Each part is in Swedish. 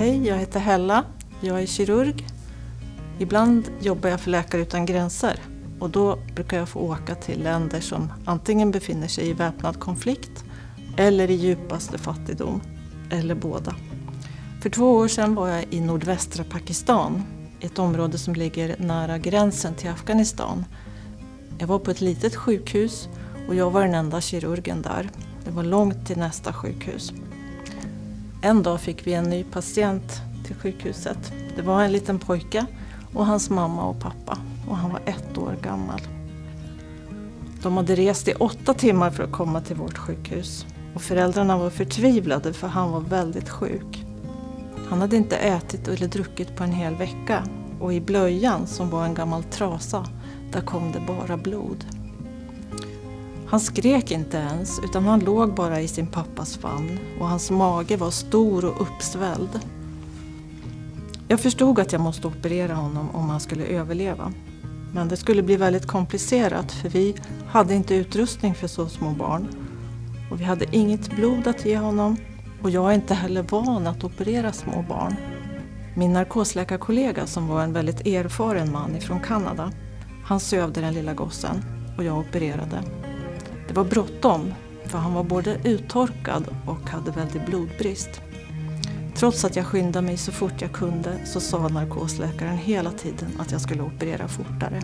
Hej, jag heter Hella. Jag är kirurg. Ibland jobbar jag för Läkare utan gränser och då brukar jag få åka till länder som antingen befinner sig i väpnad konflikt eller i djupaste fattigdom, eller båda. För 2 år sedan var jag i nordvästra Pakistan, ett område som ligger nära gränsen till Afghanistan. Jag var på ett litet sjukhus och jag var den enda kirurgen där. Det var långt till nästa sjukhus. En dag fick vi en ny patient till sjukhuset. Det var en liten pojke och hans mamma och pappa, och han var 1 år gammal. De hade rest i 8 timmar för att komma till vårt sjukhus och föräldrarna var förtvivlade för han var väldigt sjuk. Han hade inte ätit eller druckit på en hel vecka och i blöjan, som var en gammal trasa, där kom det bara blod. Han skrek inte ens, utan han låg bara i sin pappas famn och hans mage var stor och uppsvälld. Jag förstod att jag måste operera honom om han skulle överleva. Men det skulle bli väldigt komplicerat för vi hade inte utrustning för så små barn. Och vi hade inget blod att ge honom och jag är inte heller van att operera små barn. Min narkosläkarkollega, som var en väldigt erfaren man från Kanada, han sövde den lilla gossen och jag opererade. Det var bråttom för han var både uttorkad och hade väldigt blodbrist. Trots att jag skyndade mig så fort jag kunde så sa narkosläkaren hela tiden att jag skulle operera fortare.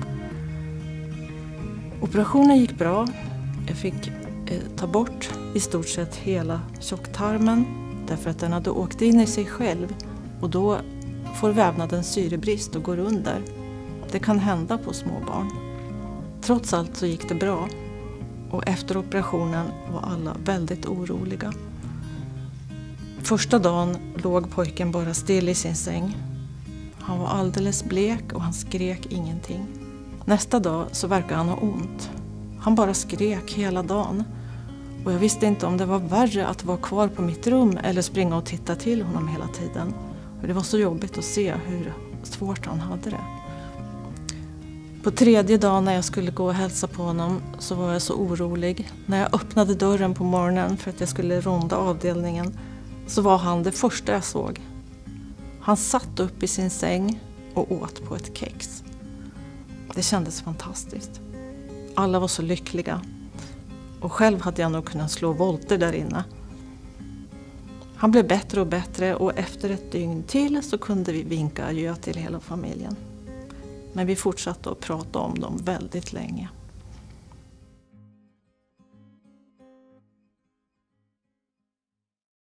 Operationen gick bra. Jag fick ta bort i stort sett hela tjocktarmen därför att den hade åkt in i sig själv och då får vävnaden syrebrist och går under. Det kan hända på små barn. Trots allt så gick det bra och efter operationen var alla väldigt oroliga. Första dagen låg pojken bara still i sin säng. Han var alldeles blek och han skrek ingenting. Nästa dag så verkade han ha ont. Han bara skrek hela dagen. Och jag visste inte om det var värre att vara kvar på mitt rum eller springa och titta till honom hela tiden. För det var så jobbigt att se hur svårt han hade det. På 3:e dagen när jag skulle gå och hälsa på honom så var jag så orolig. När jag öppnade dörren på morgonen för att jag skulle ronda avdelningen så var han det första jag såg. Han satt upp i sin säng och åt på ett kex. Det kändes fantastiskt. Alla var så lyckliga. Och själv hade jag nog kunnat slå volter där inne. Han blev bättre och bättre och efter ett dygn till så kunde vi vinka adjö till hela familjen. Men vi fortsatte att prata om dem väldigt länge.